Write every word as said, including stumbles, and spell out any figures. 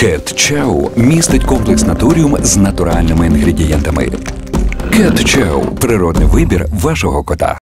Cat Chow містить комплекс натуріум з натуральними інгредієнтами. Cat Chow – природний вибір вашого кота.